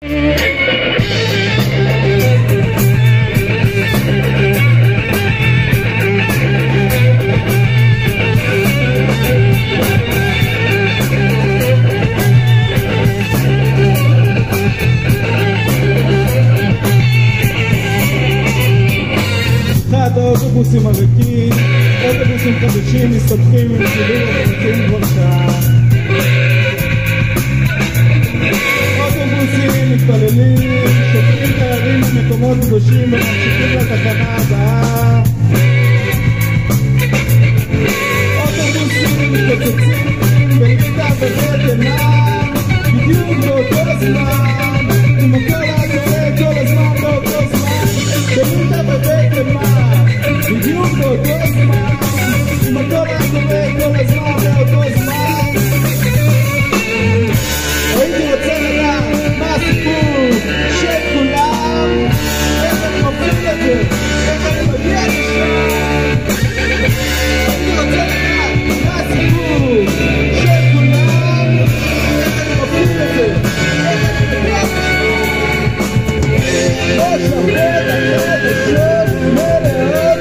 אוטובוסים הריקים, אוטובוסים חדשים מסתבכים עם סידור ומחכים כבר שעה. אוטובוסים מתפללים, שופכים תיירים במקומות קדושים וממשיכים לתחנה הבאה. אוטובוסים מתפוצצים בליטה ובתנם, בדיוק באותו הזמן, עם הכל הזה כל הזמן באותו זמן, בליטה ובתנם. בדיוק באותו הזמן, עם הכל הקורה כל הזמן באותו זמן. הייתי רוצה לדעת מה הסיפור של כולם, איך אני מפעיל את זה, איך אני מגיע לשם. הייתי רוצה לדעת מה הסיפור של כולם, איך אני מפעיל את זה, איך אני מגיע לשם. לא שווה לתת לשם מלאות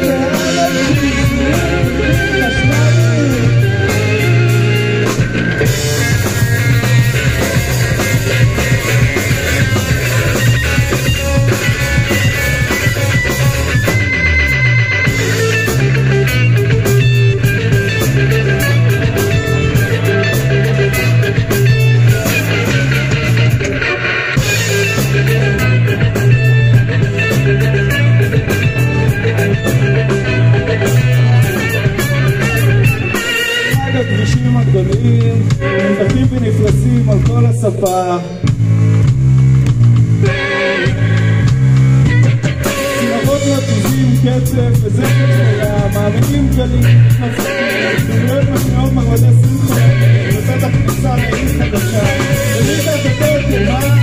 הכבישים הגדולים, נמתקים ונפלסים על כל השפה. צלחות מרתיזים, קצף וזכר שלה, מערימים גלים, דמויות משמעות מרבדי שמחה, וצאת הכניסה לעיר חדשה. וליטה תתות תימן,